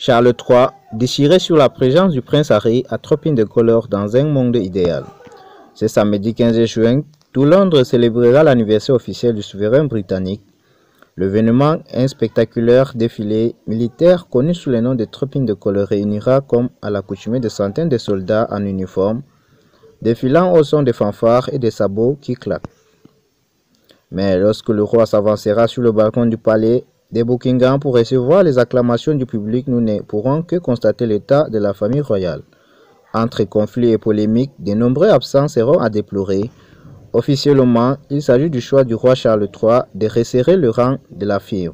Charles III, déchiré sur la présence du prince Harry, a trop de couleurs dans un monde idéal. Ce samedi 15 juin, tout Londres célébrera l'anniversaire officiel du souverain britannique. L'événement, un spectaculaire défilé militaire connu sous le nom de trooping de couleurs, réunira comme à l'accoutumée de centaines de soldats en uniforme, défilant au son des fanfares et des sabots qui claquent. Mais lorsque le roi s'avancera sur le balcon du palais de Buckingham pour recevoir les acclamations du public, nous ne pourrons que constater l'état de la famille royale. Entre conflits et polémiques, de nombreux absents seront à déplorer. Officiellement, il s'agit du choix du roi Charles III de resserrer le rang de la fièvre.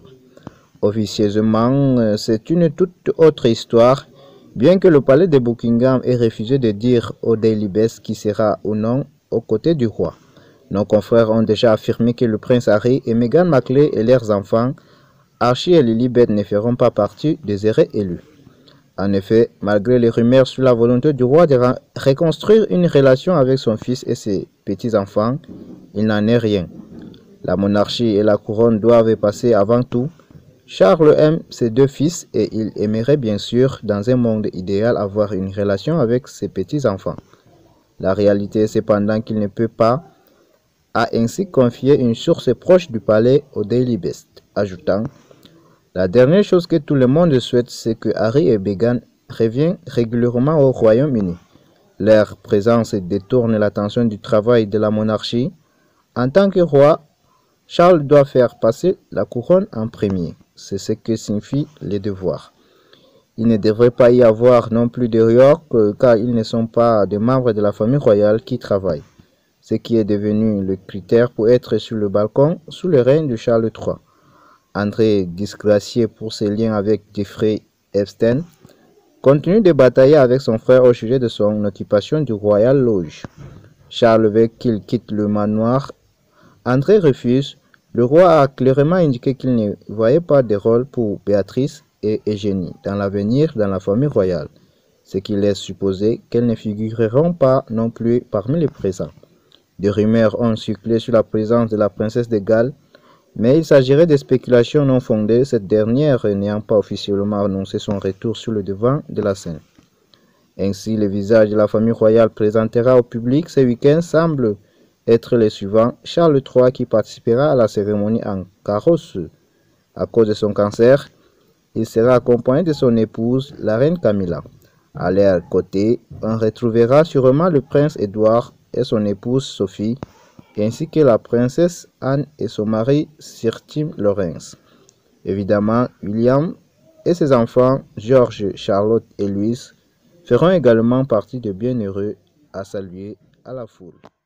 Officieusement, c'est une toute autre histoire, bien que le palais de Buckingham ait refusé de dire au Daily Beast qui sera ou non aux côtés du roi. Nos confrères ont déjà affirmé que le prince Harry et Meghan Markle et leurs enfants, Archie et Lilibet, ne feront pas partie des heureux élus. En effet, malgré les rumeurs sur la volonté du roi de reconstruire une relation avec son fils et ses petits-enfants, il n'en est rien. La monarchie et la couronne doivent passer avant tout. Charles aime ses deux fils et il aimerait bien sûr, dans un monde idéal, avoir une relation avec ses petits-enfants. La réalité est cependant qu'il ne peut pas, a ainsi confié une source proche du palais au Daily Beast, ajoutant: la dernière chose que tout le monde souhaite, c'est que Harry et Meghan reviennent régulièrement au Royaume-Uni. Leur présence détourne l'attention du travail de la monarchie. En tant que roi, Charles doit faire passer la couronne en premier. C'est ce que signifient les devoirs. Il ne devrait pas y avoir non plus de York, car ils ne sont pas des membres de la famille royale qui travaillent, ce qui est devenu le critère pour être sur le balcon sous le règne de Charles III. André, disgracié pour ses liens avec Jeffrey Epstein, continue de batailler avec son frère au sujet de son occupation du Royal Lodge. Charles veut qu'il quitte le manoir. André refuse. Le roi a clairement indiqué qu'il ne voyait pas de rôle pour Béatrice et Eugénie dans l'avenir dans la famille royale, ce qui laisse supposer qu'elles ne figureront pas non plus parmi les présents. Des rumeurs ont circulé sur la présence de la princesse de Galles, mais il s'agirait de spéculations non fondées, cette dernière n'ayant pas officiellement annoncé son retour sur le devant de la scène. Ainsi, le visage de la famille royale présentera au public ce week-end semble être le suivant: Charles III qui participera à la cérémonie en carrosse. À cause de son cancer, il sera accompagné de son épouse, la reine Camilla. À leur côté, on retrouvera sûrement le prince Édouard et son épouse Sophie, ainsi que la princesse Anne et son mari Sir Tim Lawrence. Évidemment, William et ses enfants George, Charlotte et Louis feront également partie de bienheureux à saluer à la foule.